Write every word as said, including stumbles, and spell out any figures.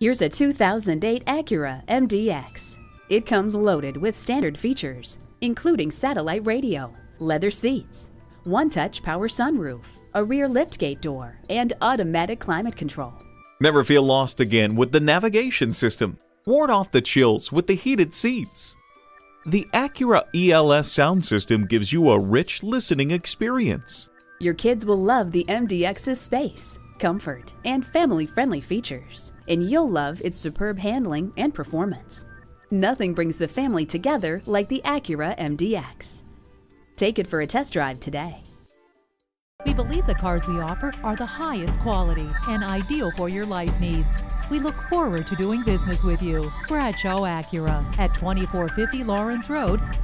Here's a two thousand eight Acura M D X. It comes loaded with standard features, including satellite radio, leather seats, one-touch power sunroof, a rear liftgate door, and automatic climate control. Never feel lost again with the navigation system. Ward off the chills with the heated seats. The Acura E L S sound system gives you a rich listening experience. Your kids will love the M D X's space, comfort, and family-friendly features, and you'll love its superb handling and performance. Nothing brings the family together like the Acura M D X. Take it for a test drive today. We believe the cars we offer are the highest quality and ideal for your life needs. We look forward to doing business with you. Bradshaw Acura at twenty-four fifty Lawrence Road,